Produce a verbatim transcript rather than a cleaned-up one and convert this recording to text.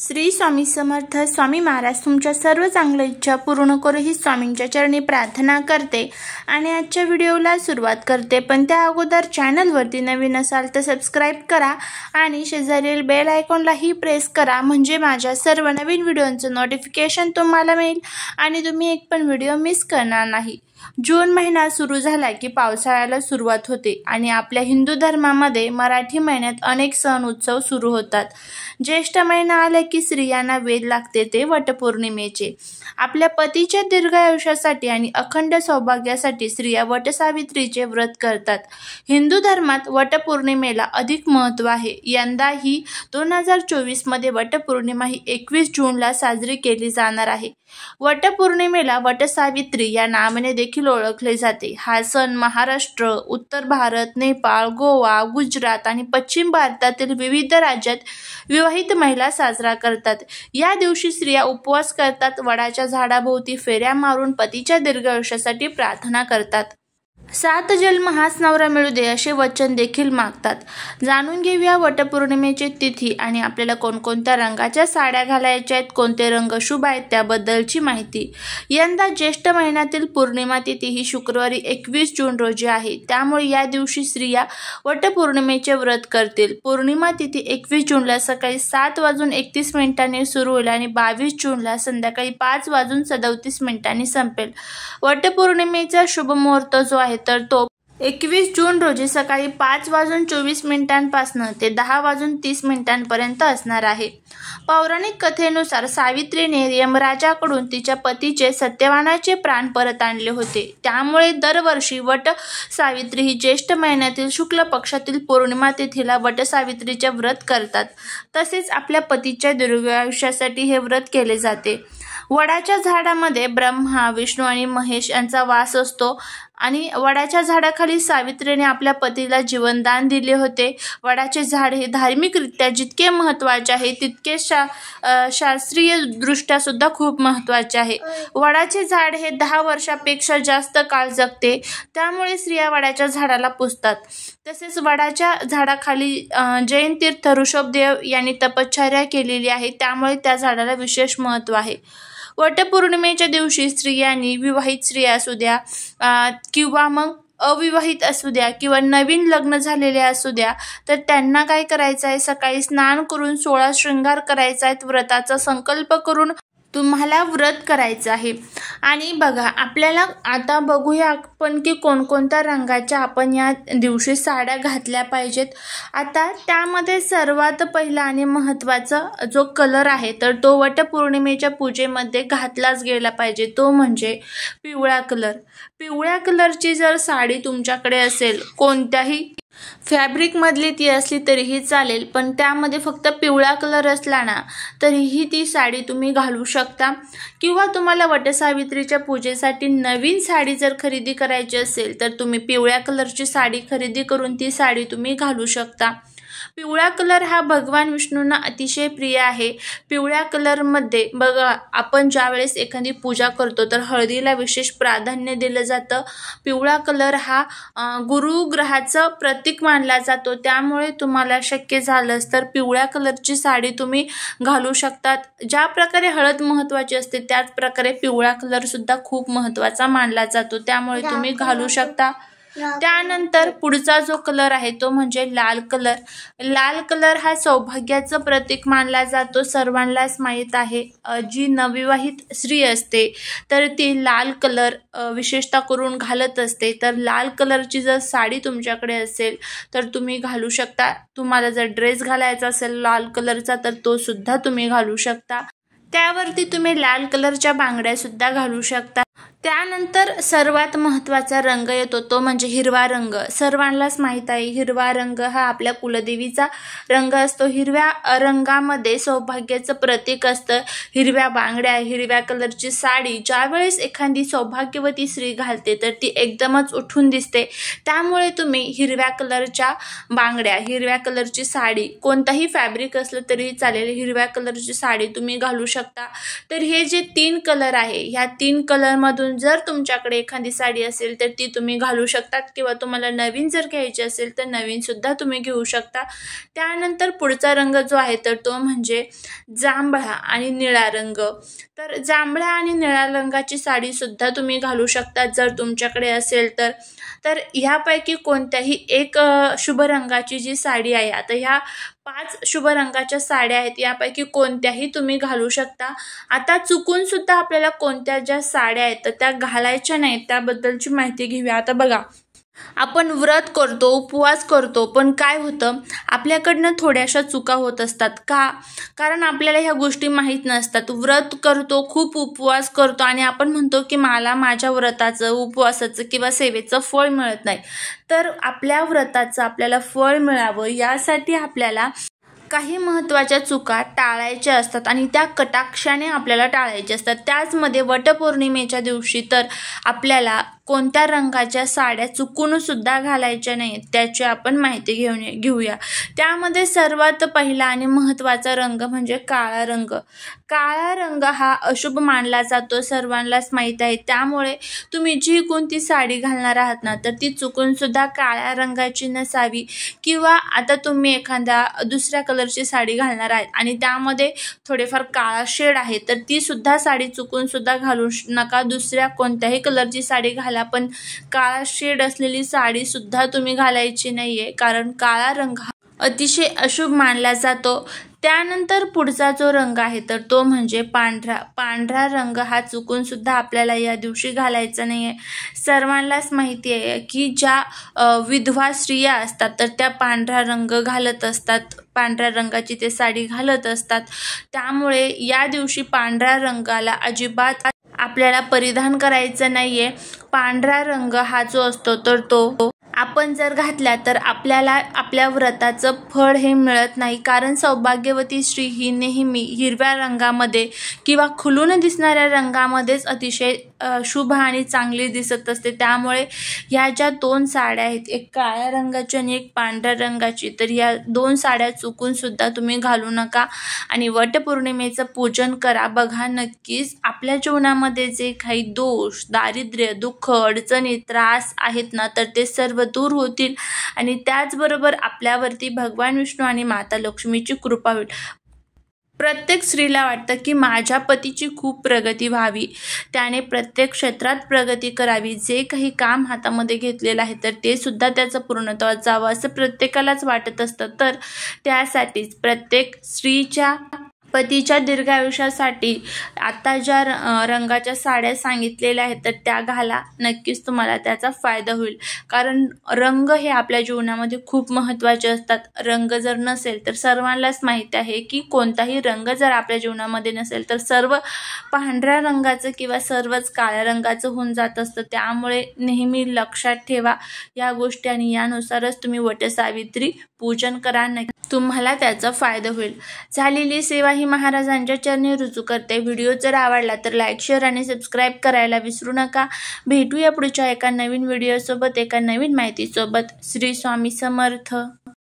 श्री स्वामी समर्थ. स्वामी महाराज तुमच्या सर्व चांगल्या इच्छा पूर्ण करू ही स्वामींच्या चरणी प्रार्थना करते आणि आजच्या व्हिडिओला सुरुवात करते. पण त्या अगोदर चॅनलवरती नवीन असाल तर सबस्क्राईब करा आणि शेजारील बेल आयकॉनलाही प्रेस करा, म्हणजे माझ्या सर्व नवीन व्हिडिओंचं नोटिफिकेशन तुम्हाला मिळेल आणि तुम्ही एक पण व्हिडिओ मिस करणार नाही. जून महिना सुरू झाला की पावसाळ्याला सुरुवात होते आणि आपल्या हिंदू धर्मामध्ये मराठी महिन्यात अनेक सण उत्सव सुरू होतात. ज्येष्ठ महिना आला की स्त्रियांना वेध लागते ते वटपौर्णिमेचे. आपल्या पतीच्या दीर्घ आयुष्यासाठी आणि अखंड सौभाग्यासाठी स्त्रिया वटसावित्रीचे व्रत करतात. हिंदू धर्मात वटपौर्णिमेला अधिक महत्त्व आहे. यंदाही दोन हजार चोवीस मध्ये वटपौर्णिमा ही एकवीस जूनला साजरी केली जाणार आहे. वटपौर्णिमेला वटसावित्री या नावाने देखील ओळखले जाते. हा सण महाराष्ट्र, उत्तर भारत, नेपाळ, गोवा, गुजरात आणि पश्चिम भारतातील विविध राज्यात विवाहित महिला साजरा करतात. या दिवशी स्त्रिया उपवास करतात, वडाच्या झाडाभोवती फेऱ्या मारून पतीच्या दीर्घ आयुष्यासाठी प्रार्थना करतात. सात जन्म हाच नवरा मिळू दे असे वचन देखील मागतात. जाणून घेऊया वटपौर्णिमेची तिथी आणि आपल्याला कोणकोणत्या रंगाच्या साड्या घालायच्या आहेत, कोणते रंग शुभ आहेत त्याबद्दलची माहिती. यंदा ज्येष्ठ महिन्यातील पौर्णिमा तिथी ही शुक्रवारी एकवीस जून रोजी आहे. त्यामुळे या दिवशी स्त्रिया वटपौर्णिमेचे व्रत करतील. पौर्णिमा तिथी एकवीस जूनला सकाळी सात वाजून एकतीस मिनिटांनी सुरू होईल आणि बावीस जूनला संध्याकाळी पाच वाजून सदतीस मिनिटांनी संपेल. वटपौर्णिमेचा शुभ मुहूर्त जो आहे तर तो एकवीस जून रोजी सकाळी पाच वाजून चोवीस मिनिटांपासून ते दहा वाजून तीस मिनिटांपर्यंत असणार आहे. पौराणिक कथेनुसार सावित्रीने यमराजाकडून तिच्या पतीचे सत्यवानाचे प्राण परत आणले होते. त्यामुळे दरवर्षी वट सावित्री ही ज्येष्ठ महिन्यातील शुक्ल पक्षातील पौर्णिमा तिथीला वटसावित्रीचे व्रत करतात. तसेच आपल्या पतीच्या दीर्घ आयुष्यासाठी हे व्रत केले जाते. वडाच्या झाडामध्ये ब्रह्मा, विष्णू आणि महेश यांचा वास असतो आणि वडाच्या झाडाखाली सावित्रीने आपल्या पतीला जीवनदान दिले होते. वडाचे झाड हे धार्मिकरित्या जितके महत्त्वाचे आहे तितके शा शास्त्रीय दृष्ट्या सुद्धा खूप महत्त्वाचे आहे. वडाचे झाड हे दहा वर्षापेक्षा जास्त काळ जगते, त्यामुळे स्त्रिया वडाच्या झाडाला पुजतात. तसेच वडाच्या झाडाखाली जैन तीर्थ ऋषभदेव यांनी तपश्चर्या केलेली आहे, त्यामुळे त्या झाडाला विशेष महत्त्व आहे. वटपौर्णिमेच्या दिवशी स्त्रियांनी, विवाहित स्त्रिया असू द्या किंवा मग अविवाहित असू द्या किंवा नवीन लग्न झालेले असू द्या, तर त्यांना काय करायचं आहे, सकाळी स्नान करून सोळा शृंगार करायचा आहे. व्रताचा संकल्प करून तुम्हाला व्रत करायचं आहे. आणि बघा, आपल्याला आता बघूया आपण की कोणकोणत्या रंगाच्या आपण या दिवशी साड्या घातल्या पाहिजेत. आता त्यामध्ये सर्वात पहिला आणि महत्त्वाचा जो कलर आहे तर तो वटपौर्णिमेच्या पूजेमध्ये घातलाच गेला पाहिजे, तो म्हणजे पिवळा कलर. पिवळ्या कलरची जर साडी तुमच्याकडे असेल, कोणत्याही फॅब्रिकमधली ती असली तरीही चालेल, पण त्यामध्ये फक्त पिवळा कलर असला ना तरीही ती साडी तुम्ही घालू शकता. किंवा तुम्हाला वटसावित्रीच्या पूजेसाठी नवीन साडी जर खरेदी करायची असेल तर तुम्ही पिवळ्या कलरची साडी खरेदी करून ती साडी तुम्ही घालू शकता. पिवळा कलर हा भगवान विष्णूंना अतिशय प्रिय आहे. पिवळ्या कलरमध्ये बघा, आपण ज्यावेळेस एखादी पूजा करतो तर हळदीला विशेष प्राधान्य दिलं जातं. पिवळा कलर हा गुरुग्रहाचं प्रतीक मानला जातो, त्यामुळे तुम्हाला शक्य झालंच तर पिवळ्या कलरची साडी तुम्ही घालू शकतात. ज्या प्रकारे हळद महत्त्वाची असते त्याच प्रकारे पिवळा कलर सुद्धा खूप महत्त्वाचा मानला जातो, त्यामुळे तुम्ही घालू शकता. त्यानंतर पुढचा जो कलर आहे तो म्हणजे लाल कलर. लाल कलर हा सौभाग्याचं प्रतीक मानला जातो. सर्वांनाच माहीत आहे, जी नवविवाहित स्त्री असते तर ती लाल कलर विशेषतः करून घालत असते. तर लाल कलरची जर साडी तुमच्याकडे असेल तर तुम्ही घालू शकता. तुम्हाला जर ड्रेस घालायचा असेल लाल कलरचा तर तो सुद्धा तुम्ही घालू शकता. त्यावरती तुम्ही लाल कलरच्या बांगड्या सुद्धा घालू शकता. त्यानंतर सर्वात महत्त्वाचा रंग येतो तो म्हणजे हिरवा रंग. सर्वांनाच माहीत आहे, हिरवा रंग हा आपल्या कुलदेवीचा रंग असतो. हिरव्या रंगामध्ये सौभाग्याचं प्रतीक असतं. हिरव्या बांगड्या, हिरव्या कलरची साडी ज्यावेळेस एखादी सौभाग्यवती स्त्री घालते तर ती एकदमच उठून दिसते. त्यामुळे तुम्ही हिरव्या कलरच्या बांगड्या, हिरव्या कलरची साडी, कोणताही फॅब्रिक असलं तरी चालेल, हिरव्या कलरची साडी तुम्ही घालू शकता. तर हे जे तीन कलर आहे, ह्या तीन कलर स्टॉलमधून जर तुमच्याकडे एखादी साडी असेल तर ती तुम्ही घालू शकतात, किंवा तुम्हाला नवीन जर घ्यायची असेल तर नवीनसुद्धा तुम्ही घेऊ शकता. त्यानंतर पुढचा रंग जो आहे तर तो म्हणजे जांभळा आणि निळा रंग. तर जांभळ्या आणि निळ्या रंगाची साडीसुद्धा तुम्ही घालू शकता जर तुमच्याकडे असेल तर. तर ह्यापैकी कोणत्याही एक शुभ रंगाची जी साडी आहे, आता ह्या पाच शुभ रंगाच्या साड्या आहेत, यापैकी कोणत्याही तुम्ही घालू शकता. आता चुकून सुद्धा आपल्याला कोणत्या ज्या साड्या आहेत तर त्या घालायच्या नाहीत त्याबद्दलची माहिती घेऊया. आता बघा, आपण व्रत करतो, उपवास करतो, पण काय होतं आपल्याकडनं थोड्याशा चुका होत असतात. का? कारण आपल्याला ह्या गोष्टी माहीत नसतात. व्रत करतो, खूप उपवास करतो आणि आपण म्हणतो की मला माझ्या व्रताचं, उपवासाचं किंवा सेवेचं फळ मिळत नाही. तर आपल्या व्रताचं आपल्याला फळ मिळावं यासाठी आपल्याला काही महत्त्वाच्या चुका टाळायच्या असतात आणि त्या कटाक्षाने आपल्याला टाळायच्या असतात. त्याचमध्ये वटपौर्णिमेच्या दिवशी तर आपल्याला कोणत्या रंगाच्या साड्या चुकून सुद्धा घालायच्या नाहीत त्याची आपण माहिती घेऊन घेऊया. त्यामध्ये सर्वात पहिला आणि महत्त्वाचा रंग म्हणजे काळा रंग. काळा रंग हा अशुभ मानला जातो, सर्वांनाच माहीत आहे. त्यामुळे तुम्ही जी कोणती साडी घालणार आहात ना तर ती चुकून सुद्धा काळ्या रंगाची नसावी, किंवा आता तुम्ही एखाद्या दुसऱ्या कलरची साडी घालणार आहेत आणि त्यामध्ये थोडेफार काळा शेड आहे तर ती सुद्धा साडी चुकून सुद्धा घालू नका. दुसऱ्या कोणत्याही कलरची साडी घाला, पण काळा शेड असलेली साडी सुद्धा तुम्ही घालायची नाहीये, कारण काळा रंग हा अतिशय अशुभ मानला जातो. त्यानंतर पुढचा जो रंग आहे तर तो म्हणजे पांढरा. पांढरा रंग हा चुकून सुद्धा आपल्याला या दिवशी घालायचा नाही आहे. सर्वांनाच माहिती आहे की ज्या विधवा स्त्रिया असतात तर त्या पांढरा रंग घालत असतात, पांढऱ्या रंगाची ते साडी घालत असतात. त्यामुळे या दिवशी पांढऱ्या रंगाला अजिबात आपल्याला परिधान करायचं नाहीये. पांढरा रंग हा जो असतो तर तो आपण जर घातला तर आपल्याला आपल्या व्रताचं फळ हे मिळत नाही, कारण सौभाग्यवती स्त्री ही नेहमी हिरव्या रंगामध्ये किंवा खुलून दिसणाऱ्या रंगामध्येच अतिशय शुभ आणि चांगली दिसत असते. त्यामुळे ह्या ज्या दोन साड्या आहेत, एक काळ्या रंगाची आणि एक पांढऱ्या रंगाची, तर या दोन साड्या चुकून सुद्धा तुम्ही घालू नका आणि वटपौर्णिमेचं पूजन करा. बघा, नक्कीच आपल्या जीवनामध्ये जे काही दोष, दारिद्र्य, दुःख, अडचणी, त्रास आहेत ना तर ते सर्व दूर होतील आणि त्याचबरोबर आपल्यावरती भगवान विष्णू आणि माता लक्ष्मीची कृपा होईल. प्रत्येक स्त्रीला वाटतं की माझ्या पतीची खूप प्रगती व्हावी, त्याने प्रत्येक क्षेत्रात प्रगती करावी, जे काही काम हातामध्ये घेतलेलं आहे तर ते सुद्धा त्याचं पूर्णत्वास जावं असं प्रत्येकालाच वाटत असतं. तर त्यासाठीच प्रत्येक स्त्रीच्या पतीच्या दीर्घायुष्यासाठी आता ज्या रंगाच्या साड्या सांगितलेल्या आहेत तर त्या घाला, नक्कीच तुम्हाला त्याचा फायदा होईल. कारण रंग हे आपल्या जीवनामध्ये खूप महत्त्वाचे असतात. रंग जर नसेल तर सर्वांनाच माहीत आहे की कोणताही रंग जर आपल्या जीवनामध्ये नसेल तर सर्व पांढऱ्या रंगाचं किंवा सर्वच काळ्या रंगाचं होऊन जात असतं. त्यामुळे नेहमी लक्षात ठेवा या गोष्टी आणि यानुसारच तुम्ही वटसावित्री पूजन करा, नक्की तुम्हाला त्याचा फायदा होईल. झालेली सेवा ही महाराजांच्या चरणी रुजू करते. व्हिडिओ जर आवडला तर लाईक, शेअर आणि सबस्क्राईब करायला विसरू नका. भेटूया पुढच्या एका नवीन व्हिडिओसोबत, एका नवीन माहितीसोबत. श्री स्वामी समर्थ.